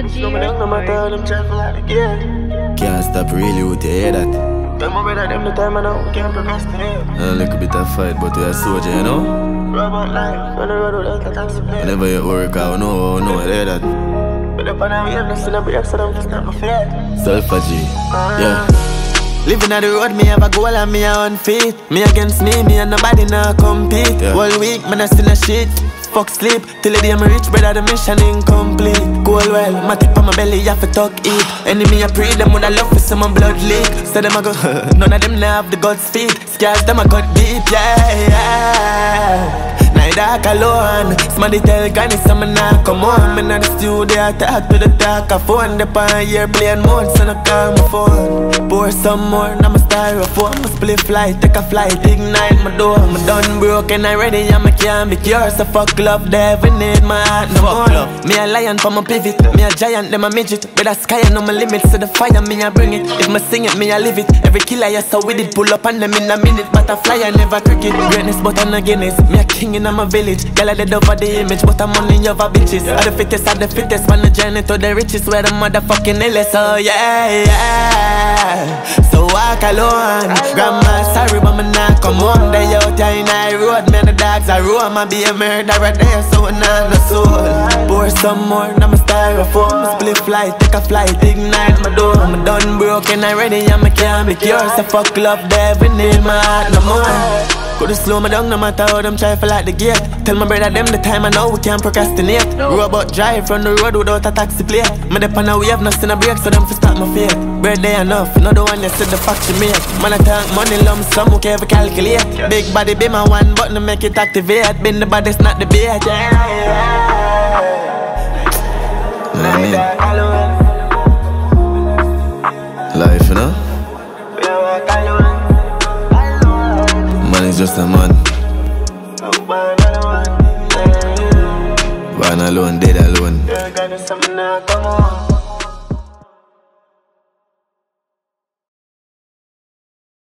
No matter how them try for like again. Can't stop really with you hear that. Tell my brother them the time I know we can't procrastinate. A little bit of fight, but we are soldier, you know. Robot life, on the road without a taxi plane. Whenever you work out, no, hear that. But up on our way, I'm not still a break, so don't stop my feet. Sulfa G, yeah. Living on the road, me have a goal and me on feet. Me against me and nobody now compete. Yeah. All week, man I still a shit. Fuck sleep, till the day I'm rich, brother, the mission incomplete. Goal well, my tip on my belly, have to talk eat. Enemy I pray, them would I love for some blood leak. So them I go, none of them now have the God's feet. Scars them I got deep, yeah. Night dark alone, somebody tell Granny some nah come on. Me in the studio, I talk to the talk, I phone the pan airplane mode, so I call my phone. Pour some more, now my styrofoam, my split flight, take a flight, ignite my door. I'm done broken already, and I can't be cured. So fuck love, never need my heart no more. Me a lion for my pivot, me a giant, them a midget. With a sky and no my limits, so the fire me a bring it. If me sing it, me a live it. Every killer I saw with it, pull up on them in a minute. Butterfly I never cricket, greatness but I'm a Guinness. Me a king in my village, girl I dead over the image, but I'm only over bitches. I the fittest, on the journey to the richest, where the motherfucking illest. Oh yeah, yeah. So walk alone, grandma sorry but me not come home. They out here in the road, me and the dogs are roam. I be a murderer there, so I not no soul. Pour some more, now my styrofoam, split flight, take a flight, ignite my door. I'm done broken already, and I can't be cured. So fuck love, never need my heart no more. Could've slow me down no matter how them try for like the gate. Tell my brother them the time I know we can't procrastinate. Robot drive from the road without a taxi plate. Me dep on a wave, nothing a break, so them fi stop my fate. Birthday enough, not the one you said the fact you make. Man I talk money lump sum, who can ever calculate. Big body be my one button to make it activate. Been the baddest, not the bait. Life, you know. Man is just a man. Born alone, dead alone.